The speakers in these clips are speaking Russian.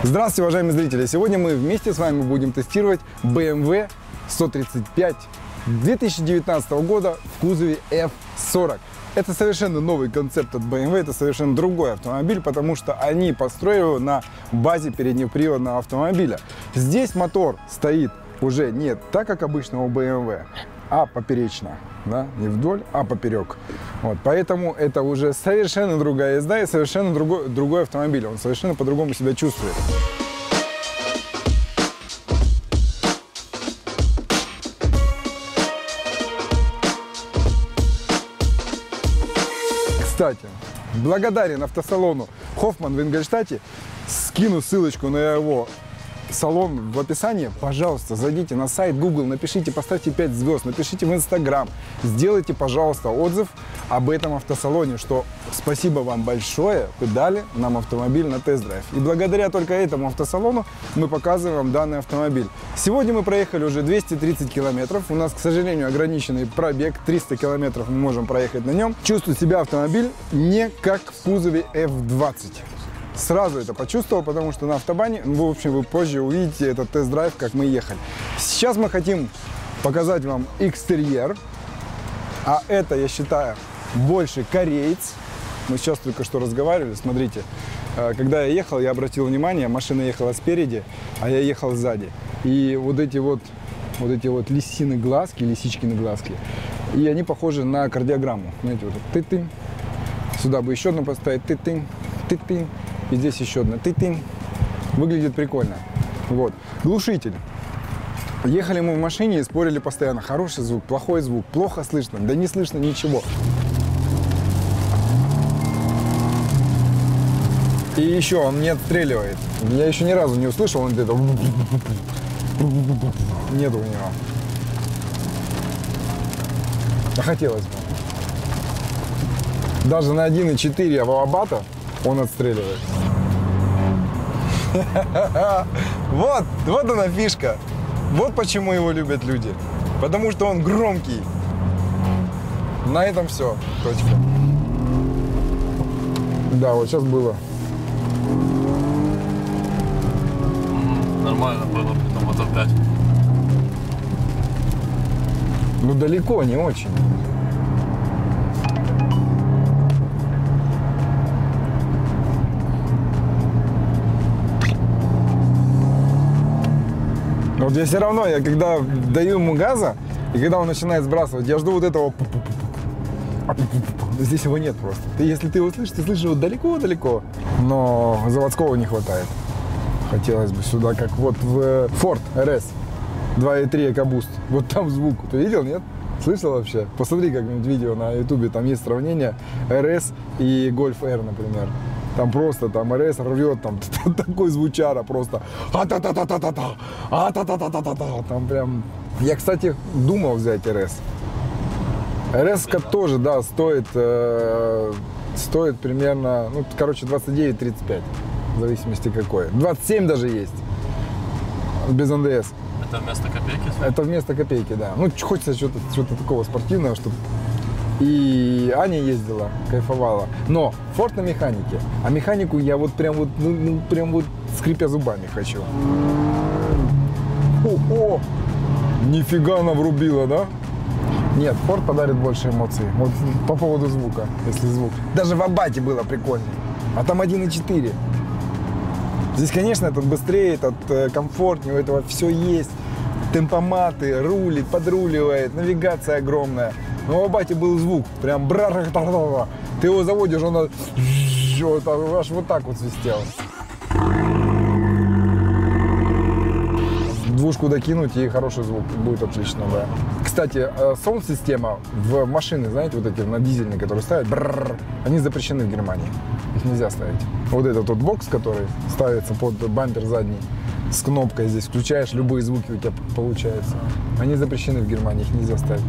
Здравствуйте, уважаемые зрители! Сегодня мы вместе с вами будем тестировать BMW 135 2019 года в кузове F40. Это совершенно новый концепт от BMW, это совершенно другой автомобиль, потому что они построили его на базе переднеприводного автомобиля. Здесь мотор стоит уже не так, как обычно у BMW, а поперечно. Да? Не вдоль, а поперек. Вот, поэтому это уже совершенно другая езда и совершенно другой автомобиль. Он совершенно по-другому себя чувствует. Кстати, благодарен автосалону Хоффман в Ингольштадте. Скину ссылочку на его салон в описании. Пожалуйста, зайдите на сайт Google, напишите, поставьте 5 звезд, напишите в Instagram, сделайте, пожалуйста, отзыв об этом автосалоне, что спасибо вам большое, вы дали нам автомобиль на тест-драйв. И благодаря только этому автосалону мы показываем вам данный автомобиль. Сегодня мы проехали уже 230 километров. У нас, к сожалению, ограниченный пробег, 300 километров мы можем проехать на нем. Чувствую себя автомобиль не как в кузове F20. Сразу это почувствовал, потому что на автобане, в общем, вы позже увидите этот тест-драйв, как мы ехали. Сейчас мы хотим показать вам экстерьер, а это, я считаю, больше кореец. Мы сейчас только что разговаривали, смотрите, когда я ехал, я обратил внимание, машина ехала спереди, а я ехал сзади. И вот эти вот лисины глазки, лисичкины глазки, и они похожи на кардиограмму. Знаете, вот ты-ты, сюда бы еще одну поставить, ты-ты, ты-ты. И здесь еще одна. Ты-ты. Выглядит прикольно. Вот. Глушитель. Ехали мы в машине и спорили постоянно. Хороший звук, плохой звук, плохо слышно. Да не слышно ничего. И еще он не отстреливает. Я еще ни разу не услышал, он где-то... Нету у него. А хотелось бы. Даже на 1.4 автобата он отстреливает. Вот она фишка. Вот почему его любят люди. Потому что он громкий. На этом все. Точка. Да, вот сейчас было. Нормально было, потом вот опять. Ну далеко, не очень. Но вот я все равно, я когда даю ему газа, и когда он начинает сбрасывать, я жду вот этого. Здесь его нет просто. Если ты его слышишь, ты слышишь его далеко-далеко. Но заводского не хватает. Хотелось бы сюда, как вот в Ford RS 2.3 EcoBoost. Вот там звук. Ты видел, нет? Слышал вообще? Посмотри как-нибудь видео на ютубе, там есть сравнение RS и Golf R, например. Там просто, там РС рвет, там такой звучара просто. Там прям... Я, кстати, думал взять РС. РС тоже, да, стоит примерно, ну, короче, 29-35, в зависимости какой. 27 даже есть, без НДС. Это вместо копейки? Это вместо копейки, да. Ну, хочется что-то такого спортивного, чтобы... И Аня ездила, кайфовала. Но Ford на механике. А механику я вот прям вот, прям вот скрипя зубами хочу. О-о! Нифига она врубила, да? Нет, Ford подарит больше эмоций. Вот по поводу звука, если звук. Даже в Абате было прикольно. А там 1.4. Здесь, конечно, этот быстрее, этот комфортнее, у этого все есть. Темпоматы, рулит, подруливает, навигация огромная. Но в Абате был звук, прям бра-ра-та-та-та. Ты его заводишь, он аж вот так вот свистел. Двушку докинуть, и хороший звук будет отлично, да. Кстати, саунд-система в машины, знаете, вот эти на дизельные, которые ставят, они запрещены в Германии. Их нельзя ставить. Вот этот вот бокс, который ставится под бампер задний, с кнопкой здесь включаешь, любые звуки у тебя получаются. Они запрещены в Германии, их нельзя ставить.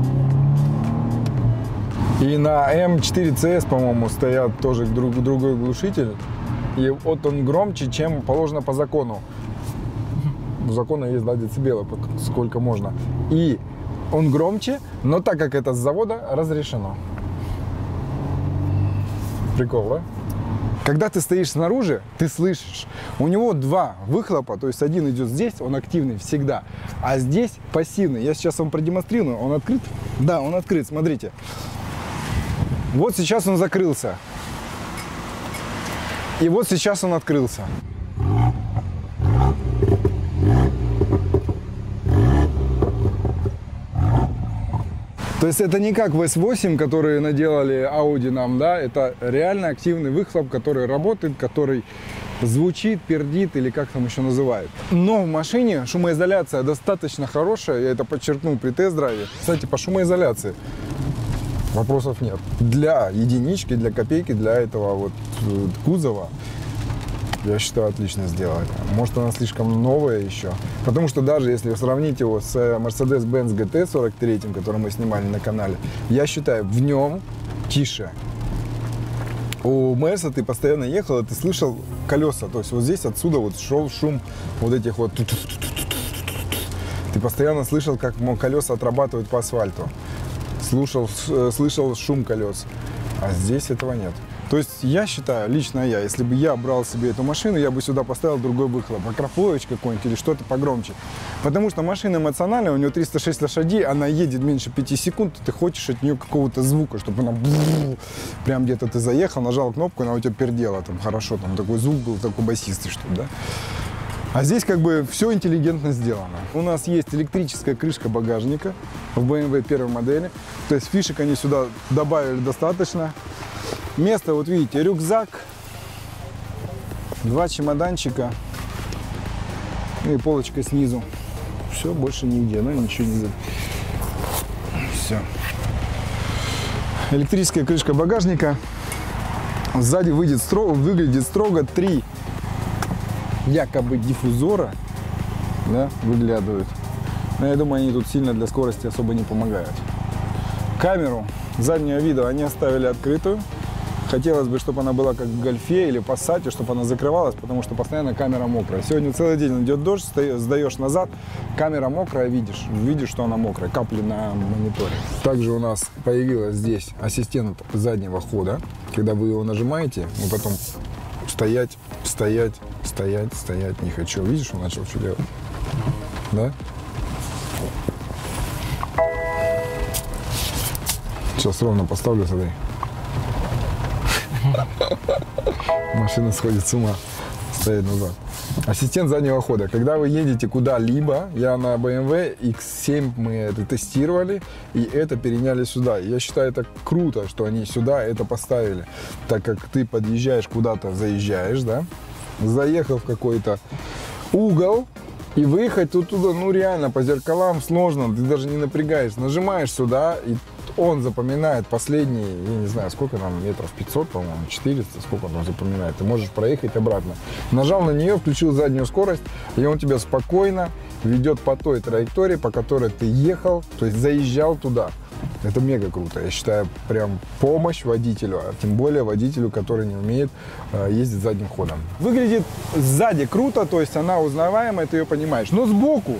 И на М4 CS, по-моему, стоят тоже другой глушитель. И вот он громче, чем положено по закону. У закона есть 2 децибела, сколько можно. И он громче, но так как это с завода, разрешено. Прикол, да? Когда ты стоишь снаружи, ты слышишь. У него два выхлопа, то есть один идет здесь, он активный всегда, а здесь пассивный. Я сейчас вам продемонстрирую. Он открыт? Да, он открыт, смотрите. Вот сейчас он закрылся. И вот сейчас он открылся. То есть это не как в S8, которые наделали Audi нам, да, это реально активный выхлоп, который работает, который звучит, пердит или как там еще называют. Но в машине шумоизоляция достаточно хорошая, я это подчеркнул при тест-драйве. Кстати, по шумоизоляции вопросов нет. Для единички, для копейки, для этого вот кузова, я считаю, отлично сделали. Может, она слишком новая еще. Потому что даже если сравнить его с Mercedes-Benz GT 43, который мы снимали на канале, я считаю, в нем тише. У Мерса ты постоянно ехал, и ты слышал колеса. То есть вот здесь отсюда вот шел шум вот этих вот. Ты постоянно слышал, как колеса отрабатывают по асфальту. Слышал шум колес. А здесь этого нет. То есть я считаю, лично я, если бы я брал себе эту машину, я бы сюда поставил другой выхлоп, Акрополович какой-нибудь или что-то погромче. Потому что машина эмоциональная, у нее 306 лошадей, она едет меньше 5 секунд, ты хочешь от нее какого-то звука, чтобы она прям где-то ты заехал, нажал кнопку, она у тебя пердела там хорошо, там такой звук был, такой басистый, что-то, да. А здесь как бы все интеллигентно сделано. У нас есть электрическая крышка багажника в BMW первой модели, то есть фишек они сюда добавили достаточно. Место, вот видите, рюкзак, два чемоданчика и полочка снизу. Все, больше нигде, ну ничего не... Все. Электрическая крышка багажника. Сзади выглядит строго 3 якобы диффузора, да, выглядывают. Но я думаю, они тут сильно для скорости особо не помогают. Камеру заднего вида они оставили открытую. Хотелось бы, чтобы она была как в Гольфе или Пассате, чтобы она закрывалась, потому что постоянно камера мокрая. Сегодня целый день идет дождь, сдаешь назад, камера мокрая, видишь, что она мокрая, капли на мониторе. Также у нас появилась здесь ассистент заднего хода. Когда вы его нажимаете, вы потом стоять, не хочу. Видишь, он начал что делать? Да? Сейчас ровно поставлю, смотри. Машина сходит с ума, стоит назад. Ассистент заднего хода. Когда вы едете куда-либо, я на BMW X7 мы это тестировали, и это переняли сюда. Я считаю, это круто, что они сюда это поставили, так как ты подъезжаешь куда-то, заезжаешь, да, заехал в какой-то угол, и выехать туда, ну реально, по зеркалам сложно, ты даже не напрягаешь. Нажимаешь сюда, и он запоминает последние, я не знаю, сколько там, метров 500, по-моему, 400, сколько он запоминает. Ты можешь проехать обратно. Нажал на нее, включил заднюю скорость, и он тебя спокойно ведет по той траектории, по которой ты ехал, то есть заезжал туда. Это мега круто. Я считаю, прям помощь водителю, а тем более водителю, который не умеет ездить задним ходом. Выглядит сзади круто, то есть она узнаваемая, ты ее понимаешь. Но сбоку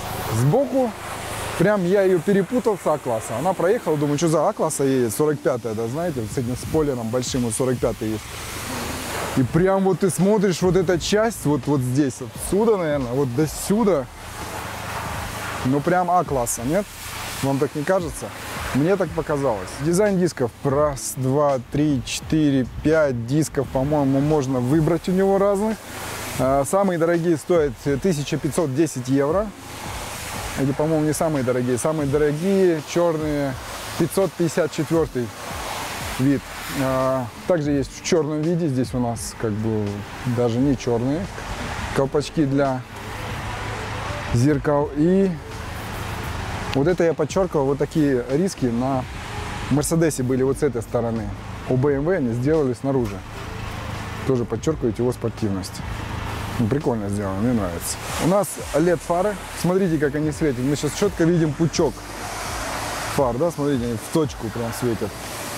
прям я ее перепутал с А-класса. Она проехала, думаю, что за А-класса едет, 45-я, да, знаете, с этим спойлером большим, вот 45-й есть. И прям вот ты смотришь вот эта часть, вот здесь, отсюда, наверное, вот до сюда, ну прям А-класса, нет? Вам так не кажется? Мне так показалось. Дизайн дисков. Раз, два, три, четыре, 5 дисков, по-моему, можно выбрать у него разных. Самые дорогие стоят 1510 евро. Эти, по-моему, не самые дорогие. Самые дорогие черные 554 вид. Также есть в черном виде. Здесь у нас как бы даже не черные. Колпачки для зеркал. И вот это я подчеркивал, вот такие риски на Мерседесе были вот с этой стороны. У BMW они сделали снаружи. Тоже подчеркивает его спортивность. Ну, прикольно сделано, мне нравится. У нас LED-фары. Смотрите, как они светят. Мы сейчас четко видим пучок фар, да? Смотрите, они в точку прям светят.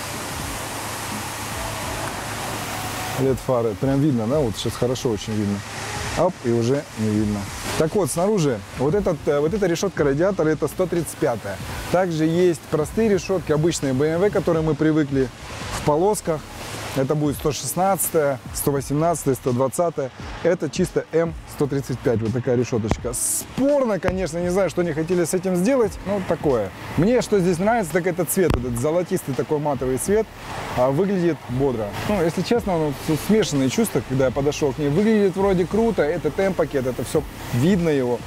LED-фары. Прям видно, да? Вот сейчас хорошо очень видно. Оп, и уже не видно. Так вот, снаружи, вот эта решетка радиатора, это 135-я. Также есть простые решетки, обычные BMW, которые мы привыкли в полосках. Это будет 116, 118, 120. Это чисто М135, вот такая решеточка. Спорно, конечно, не знаю, что они хотели с этим сделать, но такое. Мне что здесь нравится, так это цвет, этот золотистый такой матовый цвет, выглядит бодро. Ну, если честно, ну, тут смешанные чувства, когда я подошел к ней. Выглядит вроде круто, это М-пакет, это все видно его.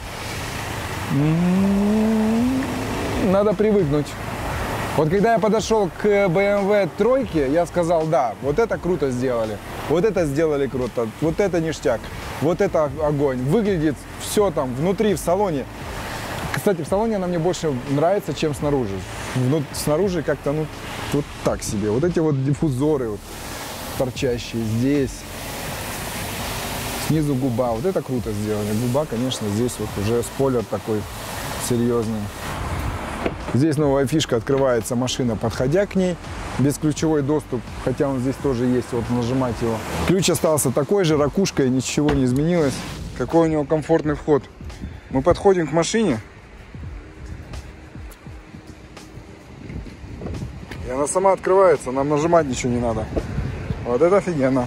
Надо привыкнуть. Вот когда я подошел к BMW тройке, я сказал, да, вот это круто сделали, вот это сделали круто, вот это ништяк, вот это огонь. Выглядит все там внутри, в салоне. Кстати, в салоне она мне больше нравится, чем снаружи. Снаружи как-то, ну, вот так себе. Вот эти вот диффузоры вот, торчащие здесь. Снизу губа, вот это круто сделали. Губа, конечно, здесь вот уже спойлер такой серьезный. Здесь новая фишка, открывается машина, подходя к ней, бесключевой доступ, хотя он здесь тоже есть, вот нажимать его. Ключ остался такой же, ракушка, и ничего не изменилось. Какой у него комфортный вход. Мы подходим к машине, и она сама открывается, нам нажимать ничего не надо. Вот это офигенно.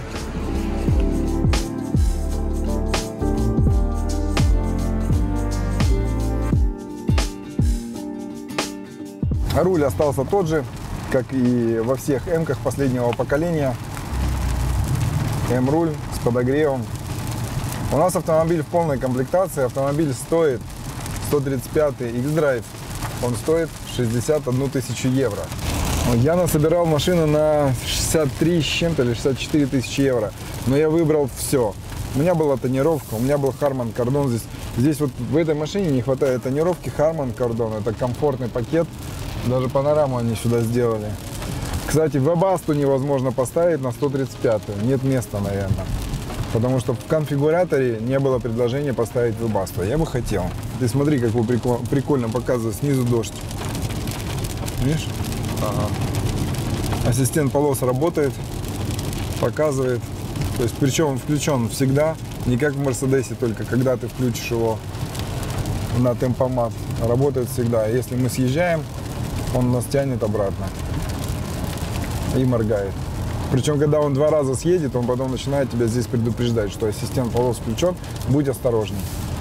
Руль остался тот же, как и во всех М-ках последнего поколения. М-руль с подогревом. У нас автомобиль в полной комплектации. Автомобиль стоит 135-й X-Drive. Он стоит 61 тысячу евро. Я насобирал машину на 63 с чем-то или 64 тысячи евро. Но я выбрал все. У меня была тонировка, у меня был Harman Kardon. Здесь вот в этой машине не хватает тонировки. Harman Kardon — это комфортный пакет. Даже панораму они сюда сделали. Кстати, Webasto невозможно поставить на 135-ю. Нет места, наверное. Потому что в конфигураторе не было предложения поставить Webasto. Я бы хотел. Ты смотри, как его прикольно показывает. Снизу дождь. Видишь? Ага. Ассистент полос работает. Показывает. То есть, причем он включен всегда. Не как в Мерседесе, только когда ты включишь его на темпомат. Работает всегда. Если мы съезжаем, он нас тянет обратно и моргает. Причем, когда он 2 раза съедет, он потом начинает тебя здесь предупреждать, что ассистент полос включен, будь осторожней.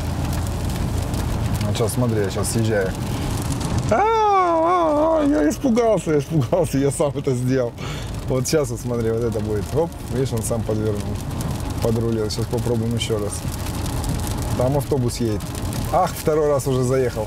Вот сейчас смотри, я сейчас съезжаю. Я испугался, я сам это сделал. Вот сейчас вот смотри, вот это будет. Оп, видишь, он сам подвернул, подрулил. Сейчас попробуем еще раз. Там автобус едет. Ах, 2-й раз уже заехал.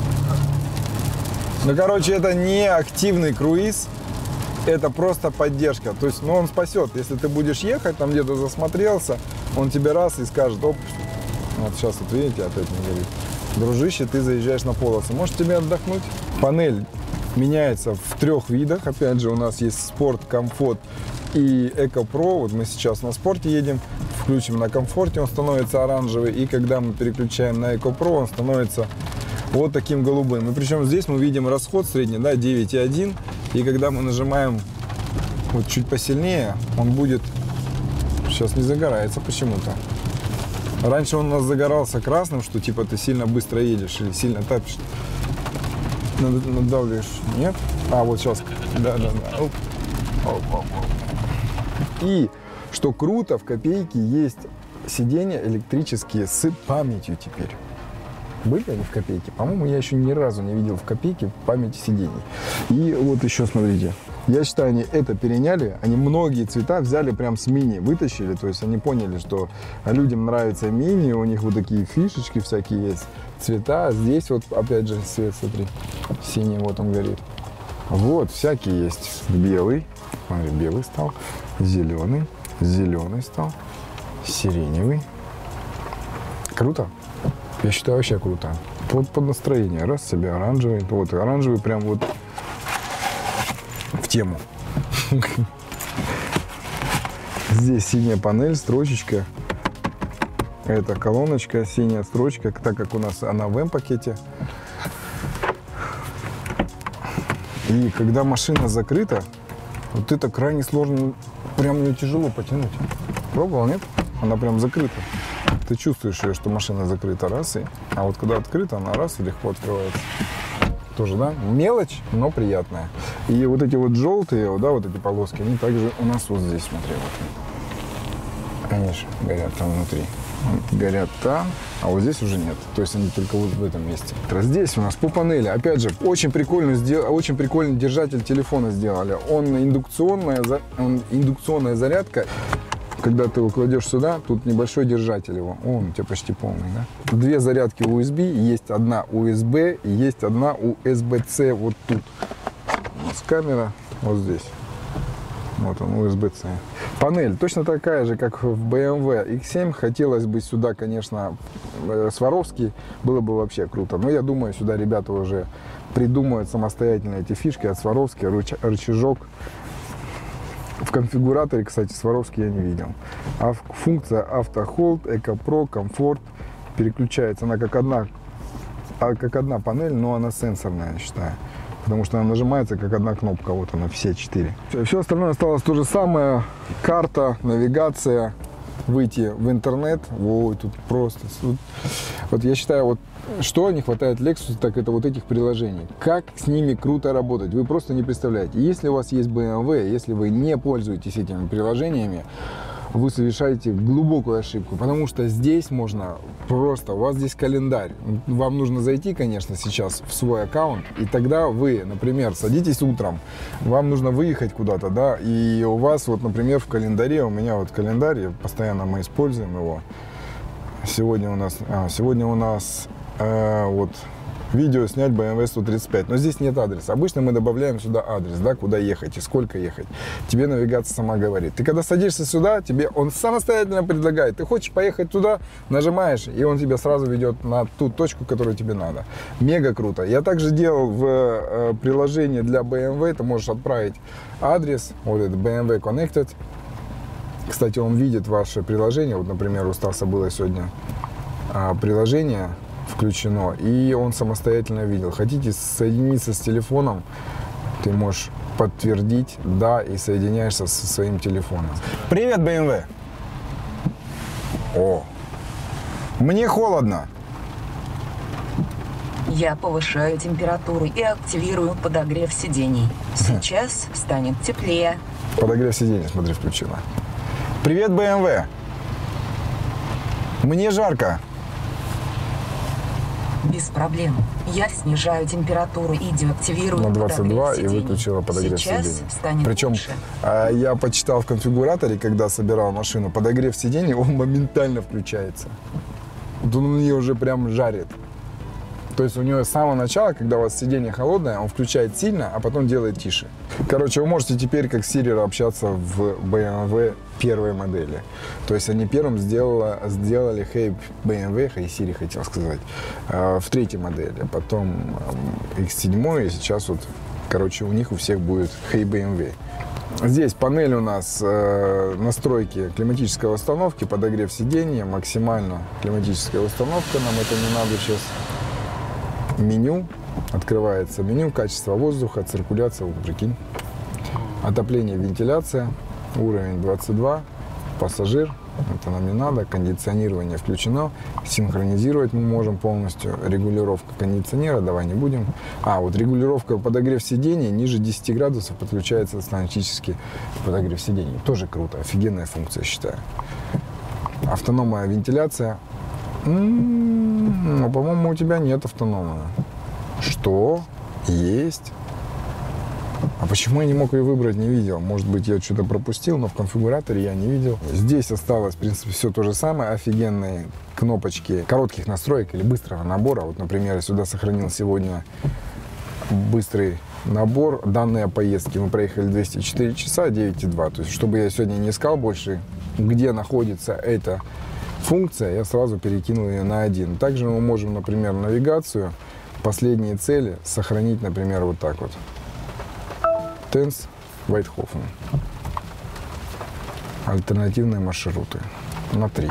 Ну, короче, это не активный круиз, это просто поддержка. То есть, ну, он спасет. Если ты будешь ехать, там где-то засмотрелся, он тебе раз и скажет, оп, вот сейчас вот видите, опять не горит. Дружище, ты заезжаешь на полосы. Можешь тебе отдохнуть. Панель меняется в 3 видах. Опять же, у нас есть спорт, комфорт и эко-про. Вот мы сейчас на спорте едем, включим на комфорте, он становится оранжевый. И когда мы переключаем на эко-про, он становится вот таким голубым. И причем здесь мы видим расход средний, да, 9,1. И когда мы нажимаем вот чуть посильнее, он будет... Сейчас не загорается почему-то. Раньше он у нас загорался красным, что типа ты сильно быстро едешь или сильно тапишь. Надавливаешь. Нет? А, вот сейчас. Да. Оп. Оп. И, что круто, в Копейке есть сиденья электрические с памятью теперь. Были они в Копейке? По-моему, я еще ни разу не видел в Копейке памяти сидений. И вот еще смотрите. Я считаю, они это переняли. Они многие цвета взяли прям с мини, вытащили. То есть они поняли, что людям нравится мини. У них вот такие фишечки всякие есть. Цвета. Здесь вот опять же цвет, смотри. Синий, вот он горит. Вот, всякие есть. Белый. Смотри, белый стал. Зеленый. Зеленый стал. Сиреневый. Круто. Я считаю, вообще круто. Вот под настроение. Раз себе оранжевый. Вот оранжевый прям вот в тему. Здесь синяя панель, строчечка. Это колоночка, синяя строчка, так как у нас она в М-пакете. И когда машина закрыта, вот это крайне сложно, прям ее тяжело потянуть. Пробовал, нет? Она прям закрыта. Ты чувствуешь ее, что машина закрыта раз, а вот когда открыта, она раз и легко открывается. тоже, да, мелочь, но приятная. И вот эти вот желтые, да, вот эти полоски, они также у нас вот здесь, смотри, вот. Они же горят там внутри. Горят там, а вот здесь уже нет. То есть они только вот в этом месте. Здесь у нас по панели, опять же, очень прикольный держатель телефона сделали. Он индукционная зарядка. Когда ты его кладешь сюда, тут небольшой держатель его. Он у тебя почти полный, да? Две зарядки USB, есть одна USB и есть одна USB-C вот тут. У нас камера вот здесь. Вот он, USB-C. Панель точно такая же, как в BMW X7. Хотелось бы сюда, конечно, Сваровский. Было бы вообще круто. Но я думаю, сюда ребята уже придумают самостоятельно эти фишки от Сваровски. Рычажок. В конфигураторе, кстати, Сваровский я не видел. А функция Автохолд, EcoPro, комфорт. Переключается она как одна панель, но она сенсорная, я считаю. Потому что она нажимается как одна кнопка, вот она, все 4. Все остальное осталось то же самое. Карта, навигация, выйти в интернет. Ой, тут просто... Вот я считаю, вот что не хватает Lexus, так это вот этих приложений. Как с ними круто работать, вы просто не представляете. Если у вас есть BMW, если вы не пользуетесь этими приложениями, вы совершаете глубокую ошибку, потому что здесь можно просто, у вас здесь календарь, вам нужно зайти, конечно, сейчас в свой аккаунт, и тогда вы, например, садитесь утром, вам нужно выехать куда-то, да, и у вас вот, например, в календаре, у меня вот календарь, постоянно мы используем его, сегодня у нас вот видео снять BMW 135, но здесь нет адреса. Обычно мы добавляем сюда адрес, да, куда ехать и сколько ехать. Тебе навигация сама говорит. Ты когда садишься сюда, тебе он самостоятельно предлагает. Ты хочешь поехать туда, нажимаешь, и он тебя сразу ведет на ту точку, которую тебе надо. Мега круто. Я также делал в приложении для BMW, ты можешь отправить адрес, вот это BMW Connected. Кстати, он видит ваше приложение. Вот, например, у Стаса было сегодня приложение включено, и он самостоятельно видел. Хотите соединиться с телефоном, ты можешь подтвердить «да» и соединяешься со своим телефоном. Привет, BMW! О, мне холодно. Я повышаю температуру и активирую подогрев сидений. Сейчас станет теплее. Подогрев сидений, смотри, включила. Привет, BMW! Мне жарко. Без проблем. Я снижаю температуру и деактивирую на 22 подогрев и выключила подогрев Сейчас сидений. станет Причем лучше. Я почитал в конфигураторе, когда собирал машину, подогрев сидений, он моментально включается. Вот он ее уже прям жарит. То есть у него с самого начала, когда у вас сиденье холодное, он включает сильно, а потом делает тише. Короче, вы можете теперь как с Siri общаться в BMW первой модели. То есть они первым сделали Hey BMW, Hey Siri хотел сказать, в третьей модели. Потом X7 и сейчас вот, короче, у них у всех будет Hey BMW. Здесь панель у нас настройки климатической установки, подогрев сиденья, максимально климатическая установка, нам это не надо сейчас. Меню, открывается меню, качество воздуха, циркуляция, вот прикинь, отопление, вентиляция, уровень 22, пассажир, это нам не надо, кондиционирование включено, синхронизировать мы можем полностью, регулировка кондиционера, давай не будем, вот регулировка подогрев сидений, ниже 10 градусов подключается автоматически подогрев сидений, тоже круто, офигенная функция, считаю. Автономная вентиляция. Ну, по-моему, у тебя нет автономного. Что? Есть? А почему я не мог ее выбрать, не видел? Может быть, я что-то пропустил, но в конфигураторе я не видел. Здесь осталось, в принципе, все то же самое. Офигенные кнопочки коротких настроек или быстрого набора. Вот, например, я сюда сохранил сегодня быстрый набор. Данные поездки. Мы проехали 204 часа, 9,2. То есть, чтобы я сегодня не искал больше, где находится эта функция, я сразу перекинул ее на один. Также мы можем, например, навигацию, последние цели сохранить, например, вот так вот. Тенс, Вайтхофен. Альтернативные маршруты. На 3.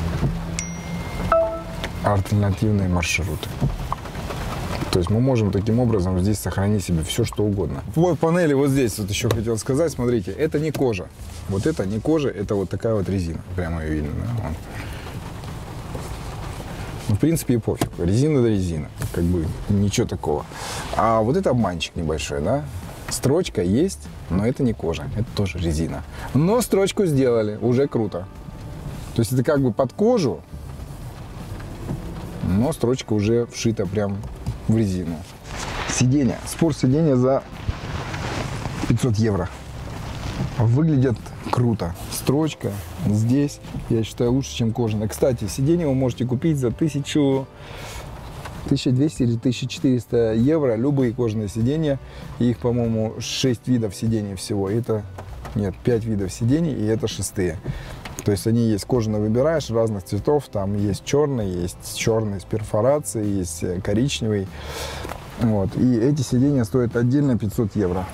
Альтернативные маршруты. То есть мы можем таким образом здесь сохранить себе все, что угодно. Вот панели вот здесь вот еще хотел сказать. Смотрите, это не кожа. Вот это не кожа, это вот такая вот резина. Прямо ее видно. Да? В принципе, и пофиг. Резина до резины. Как бы ничего такого. А вот это обманчик небольшой, да? Строчка есть, но это не кожа. Это тоже резина. Но строчку сделали. Уже круто. То есть это как бы под кожу, но строчка уже вшита прям в резину. Сиденье. Спорт-сиденье за 500 евро. Выглядят круто. Строчка здесь, я считаю, лучше, чем кожаная. Кстати, сиденье вы можете купить за 1200 или 1400 евро. Любые кожаные сиденья. Их, по-моему, 6 видов сидений всего. Это, нет, 5 видов сидений, и это 6-е. То есть они есть кожаные, выбираешь разных цветов. Там есть черный с перфорацией, есть коричневый. Вот. И эти сиденья стоят отдельно 500 евро.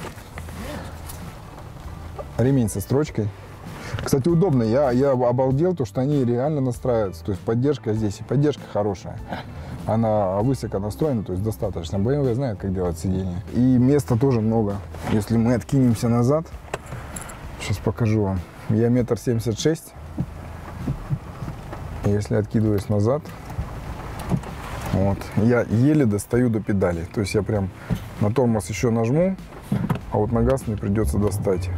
Ремень со строчкой. Кстати, удобно. Я обалдел, то, что они реально настраиваются. То есть поддержка здесь, и поддержка хорошая. Она высоко настроена, то есть достаточно. BMW знает, как делать сиденье. И места тоже много. Если мы откинемся назад, сейчас покажу вам. Я 1,76 м. Если откидываюсь назад, вот, я еле достаю до педали. То есть я прям на тормоз еще нажму, а вот на газ мне придется достать.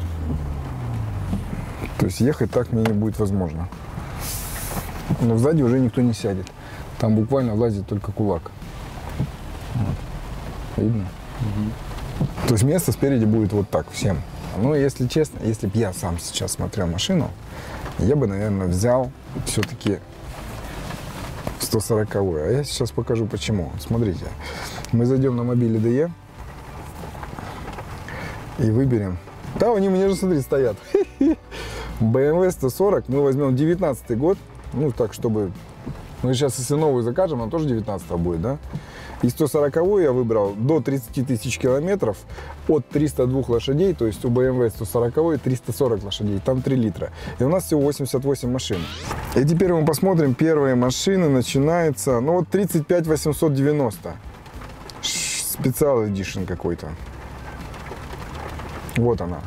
То есть ехать так мне не будет возможно. Но сзади уже никто не сядет. Там буквально влазит только кулак. Вот. Видно? То есть место спереди будет вот так всем. Ну, если честно, если бы я сам сейчас смотрел машину, я бы, наверное, взял все-таки 140-ю. А я сейчас покажу почему. Смотрите. Мы зайдем на мобиле DE и выберем. Да, они у меня же, смотри, стоят. BMW 140. Мы возьмем 19 год. Ну, так, чтобы... Мы сейчас, если новую закажем, она тоже 19 будет, да? И 140-ю я выбрал до 30 тысяч километров от 302 лошадей, то есть у BMW 140-й 340 лошадей, там 3 литра. И у нас всего 88 машин. И теперь мы посмотрим первые машины. Начинается, ну вот 35 890. Специал Edition какой-то. Вот она.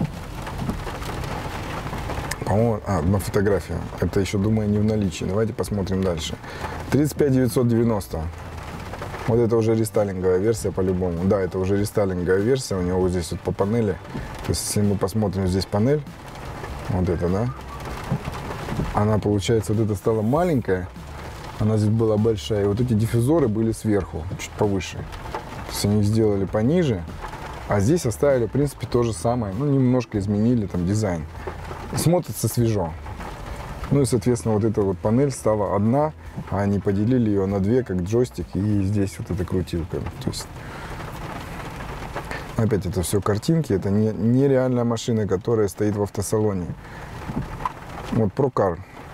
По-моему, одна фотография. Это еще, думаю, не в наличии. Давайте посмотрим дальше. 35 990. Вот это уже рестайлинговая версия по-любому. Да, это уже рестайлинговая версия. У него вот здесь вот по панели. То есть, если мы посмотрим здесь панель, вот это, да, она, получается, вот эта стала маленькая. Она здесь была большая. И вот эти диффузоры были сверху, чуть повыше. То есть, они их сделали пониже. А здесь оставили, в принципе, то же самое. Ну, немножко изменили там дизайн. Смотрится свежо. Ну и, соответственно, вот эта вот панель стала одна, а они поделили ее на две, как джойстик, и здесь вот эта крутилка. То есть, опять это все картинки, это не реальная машина, которая стоит в автосалоне. Вот ProCar.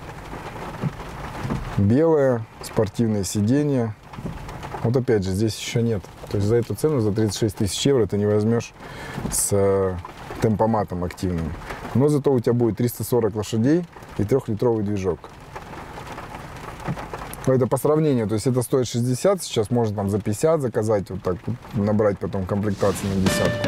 Белая, спортивное сиденье. Вот опять же, здесь еще нет. То есть за эту цену, за 36 тысяч евро, ты не возьмешь с темпоматом активным. Но зато у тебя будет 340 лошадей и 3-литровый движок. Это по сравнению, то есть это стоит 60, сейчас можно там за 50 заказать, вот так набрать потом комплектации на десятку.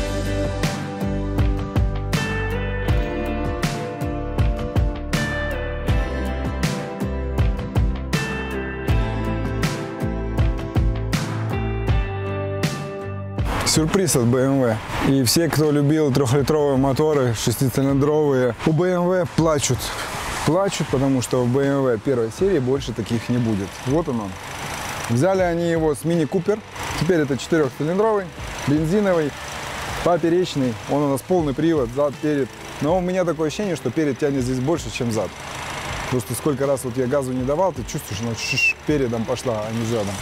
Сюрприз от BMW. И все, кто любил 3-литровые моторы, 6-цилиндровые, у BMW плачут. Плачут, потому что в BMW первой серии больше таких не будет. Вот он. Взяли они его с Mini Cooper. Теперь это 4-цилиндровый, бензиновый, поперечный. Он у нас полный привод, зад, перед. Но у меня такое ощущение, что перед тянет здесь больше, чем зад. Просто сколько раз вот я газу не давал, ты чувствуешь, что она передом пошла, а не задом.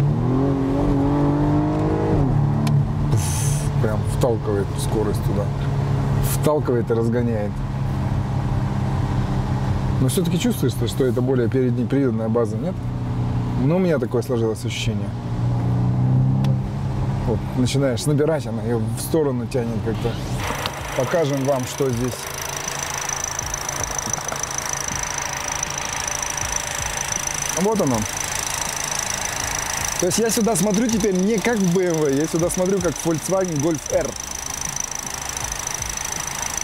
Прям вталкивает скорость туда. Вталкивает и разгоняет. Но все-таки чувствуешь, что это более переднеприводная база, нет? Но у меня такое сложилось ощущение. Вот, начинаешь набирать, она ее в сторону тянет как-то. Покажем вам, что здесь. Вот оно. То есть я сюда смотрю теперь не как в BMW, я сюда смотрю как в Volkswagen Golf R.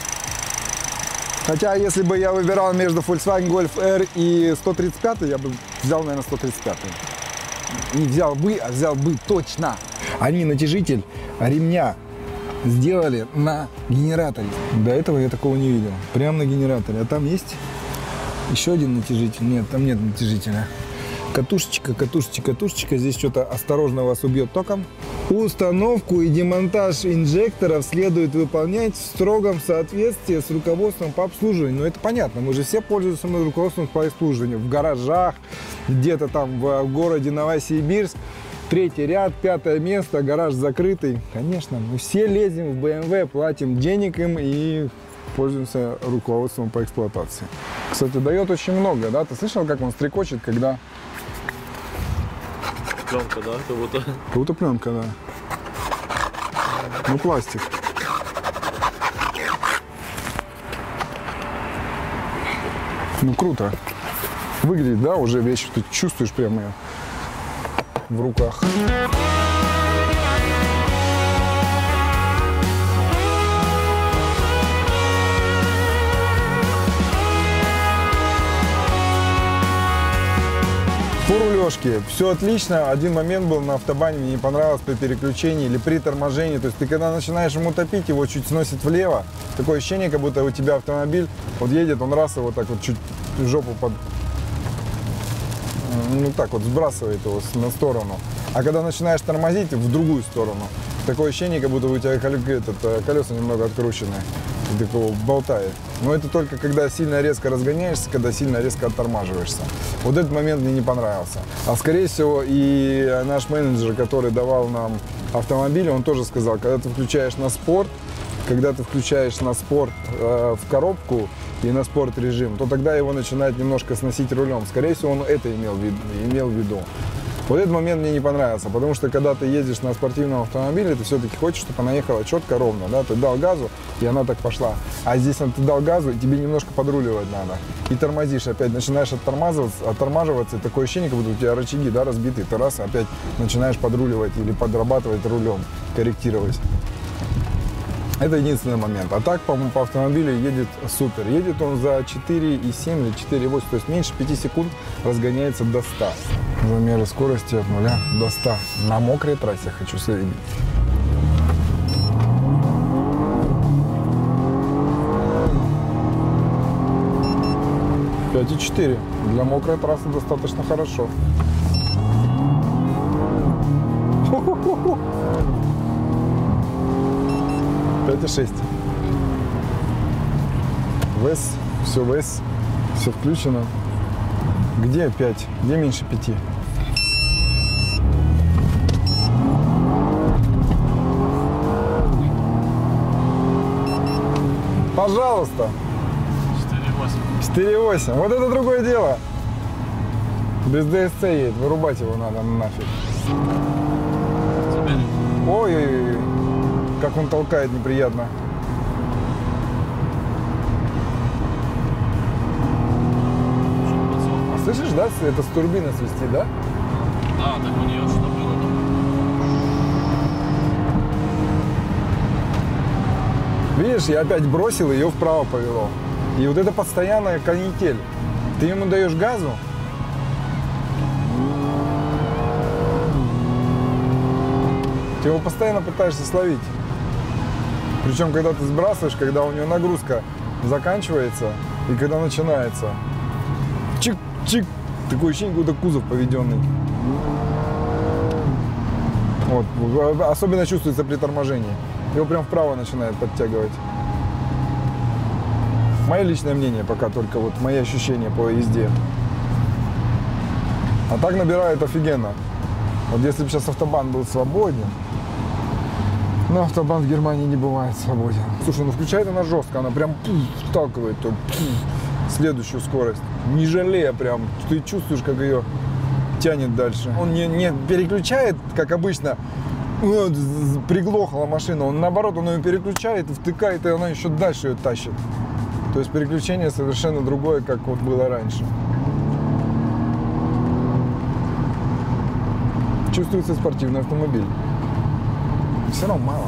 Хотя, если бы я выбирал между Volkswagen Golf R и 135, я бы взял, наверное, 135-й. Не взял бы, а взял бы точно. Они натяжитель ремня сделали на генераторе. До этого я такого не видел. Прямо на генераторе. А там есть еще один натяжитель. Нет, там нет натяжителя. Катушечка, катушечка, катушечка. Здесь что-то осторожно вас убьет током. Установку и демонтаж инжекторов следует выполнять в строгом соответствии с руководством по обслуживанию. Ну, это понятно. Мы же все пользуемся руководством по обслуживанию. В гаражах, где-то там в городе Новосибирск. 3-й ряд, 5-е место, гараж закрытый. Конечно, мы все лезем в BMW, платим денег им и пользуемся руководством по эксплуатации. Кстати, дает очень много, да? Ты слышал, как он стрекочет, когда... Пленка, да? Как будто. Как будто пленка, да. Ну, пластик. Ну, круто. Выглядит, да, уже вещь, ты чувствуешь прямо ее в руках. По рулежке все отлично. Один момент был на автобане, мне не понравилось при переключении или при торможении. То есть ты когда начинаешь ему топить, его чуть сносит влево. Такое ощущение, как будто у тебя автомобиль вот едет, он раз его так вот чуть жопу под... Ну так вот сбрасывает его на сторону. А когда начинаешь тормозить в другую сторону, такое ощущение, как будто у тебя колеса немного откручены. И такого болтает. Но это только когда сильно резко разгоняешься, когда сильно резко оттормаживаешься. Вот этот момент мне не понравился. А скорее всего и наш менеджер, который давал нам автомобиль, он тоже сказал, когда ты включаешь на спорт, в коробку и на спорт режим, то тогда его начинает немножко сносить рулем. Скорее всего, он это имел в виду. Вот этот момент мне не понравился, потому что когда ты едешь на спортивном автомобиле, ты все-таки хочешь, чтобы она ехала четко, ровно, да, ты дал газу, и она так пошла. А здесь ты дал газу, и тебе немножко подруливать надо. И тормозишь, опять начинаешь оттормаживаться, и такое ощущение, как будто у тебя рычаги, да, разбиты, ты раз, опять начинаешь подруливать или подрабатывать рулем, корректировать. Это единственный момент. А так, по-моему, по автомобилю едет супер. Едет он за 4,7 или 4,8, то есть меньше 5 секунд разгоняется до 100. Замеры скорости от 0 до 100. На мокрой трассе хочу соединить. Пять и 4. Для мокрой трассы достаточно хорошо. 5,6. ВЭС, все ВЭС, все включено. Где 5? Где меньше 5? Пожалуйста. 4,8. 4,8. Вот это другое дело. Без ДСЦ едет, вырубать его надо нафиг. Забери. Ой-ой-ой. Как он толкает неприятно. А слышишь, да, это с турбины свистит, да? Да, так у нее что было там. Видишь, я опять бросил, ее вправо повело. И вот это постоянная канитель. Ты ему даешь газу, ты его постоянно пытаешься словить. Причем, когда ты сбрасываешь, когда у него нагрузка заканчивается и когда начинается. Чик-чик. Такое ощущение, будто кузов поведенный. Вот. Особенно чувствуется при торможении. Его прям вправо начинает подтягивать. Мое личное мнение пока только, вот мои ощущения по езде. А так набирает офигенно. Вот если бы сейчас автобан был свободен. Но автобан в Германии не бывает свободен. Слушай, ну включает она жестко, она прям вталкивает следующую скорость. Не жалея прям, ты чувствуешь, как ее тянет дальше. Он не переключает, как обычно, приглохла машина. Он наоборот, он ее переключает, втыкает, и она еще дальше ее тащит. То есть переключение совершенно другое, как вот было раньше. Чувствуется спортивный автомобиль. Все равно мало.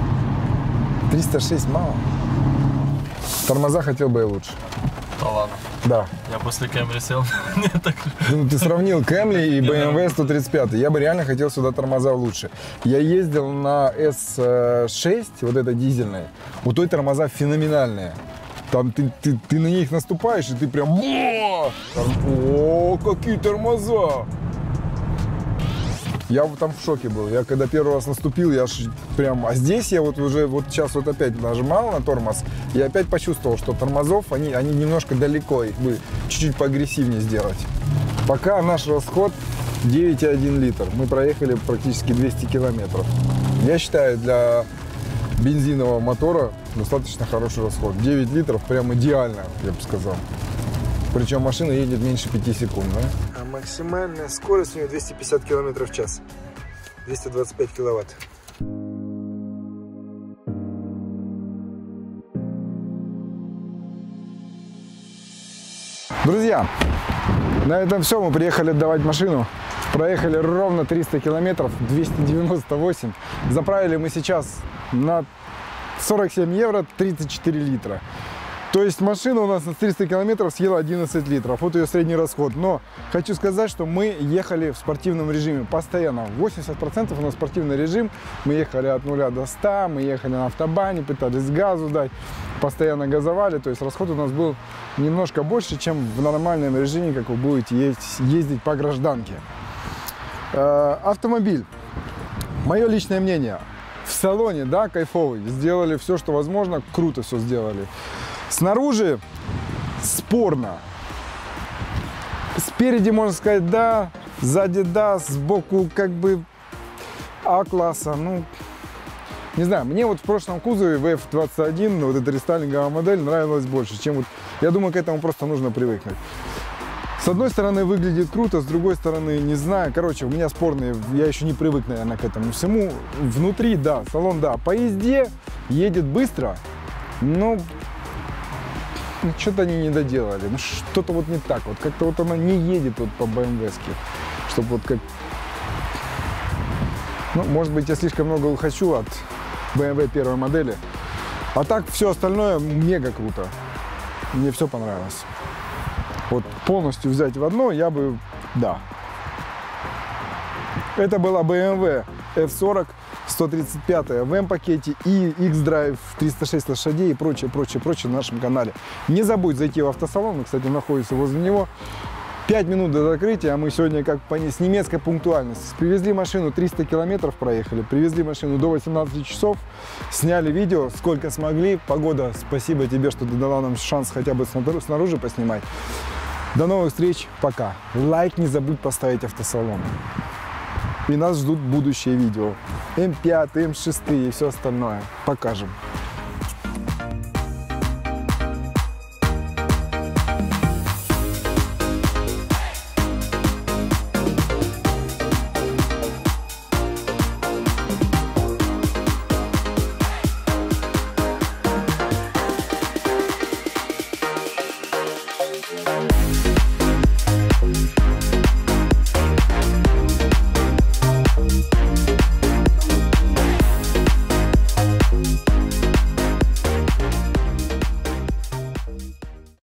306 мало. Тормоза хотел бы и лучше. Да ладно. Да. Я после Camry сел. Мне так... Ну, ты сравнил Camry и BMW 135. Я бы реально хотел сюда тормоза лучше. Я ездил на S6, вот этой дизельной. У той тормоза феноменальные. Там ты на них наступаешь, и ты прям... О, какие тормоза! Я вот там в шоке был. Я когда первый раз наступил, я прям... А здесь я вот уже, вот сейчас вот опять нажимал на тормоз, и опять почувствовал, что тормозов, они немножко далеко, их бы чуть-чуть поагрессивнее сделать. Пока наш расход 9,1 литр. Мы проехали практически 200 километров. Я считаю, для бензинового мотора достаточно хороший расход. 9 литров прям идеально, я бы сказал. Причем машина едет меньше 5 секунд, да? А максимальная скорость у нее 250 км в час. 225 киловатт. Друзья, на этом все. Мы приехали отдавать машину. Проехали ровно 300 километров, 298. Заправили мы сейчас на 47 евро 34 литра. То есть машина у нас на 300 километров съела 11 литров. Вот ее средний расход. Но хочу сказать, что мы ехали в спортивном режиме постоянно. 80% у нас спортивный режим. Мы ехали от 0 до 100, мы ехали на автобане, пытались газу дать, постоянно газовали. То есть расход у нас был немножко больше, чем в нормальном режиме, как вы будете ездить по гражданке. Автомобиль. Мое личное мнение. В салоне, да, кайфовый. Сделали все, что возможно. Круто все сделали. Снаружи спорно. Спереди, можно сказать, да. Сзади, да. Сбоку, как бы, А-класса. Ну, не знаю. Мне вот в прошлом кузове VF21, вот эта рестайлинговая модель, нравилась больше, чем вот... Я думаю, к этому просто нужно привыкнуть. С одной стороны выглядит круто, с другой стороны не знаю. Короче, у меня спорные, я еще не привык, наверное, к этому всему. Внутри, да, салон, да. По езде едет быстро, но что-то они не доделали. Ну, что-то вот не так. Вот как-то вот она не едет вот по BMW-ски. Чтобы вот как... Ну, может быть, я слишком много хочу от BMW первой модели. А так все остальное мега круто. Мне все понравилось. Вот полностью взять в одно я бы, да. Это была BMW F40 135 в М-пакете и X-Drive 306 лошадей и прочее на нашем канале. Не забудь зайти в автосалон, мы, кстати, находимся возле него. 5 минут до закрытия, а мы сегодня как с немецкой пунктуальностью. Привезли машину, 300 километров проехали, привезли машину до 18 часов, сняли видео, сколько смогли. Погода, спасибо тебе, что ты дала нам шанс хотя бы снаружи поснимать. До новых встреч, пока. Лайк не забудь поставить автосалон. И нас ждут будущие видео. М5, М6 и все остальное. Покажем.